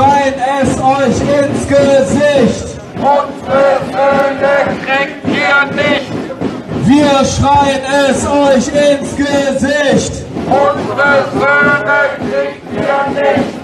schreien es euch ins Gesicht. Unsere Söhne kriegt ihr nicht. Wir schreien es euch ins Gesicht. Unsere Söhne kriegt ihr nicht.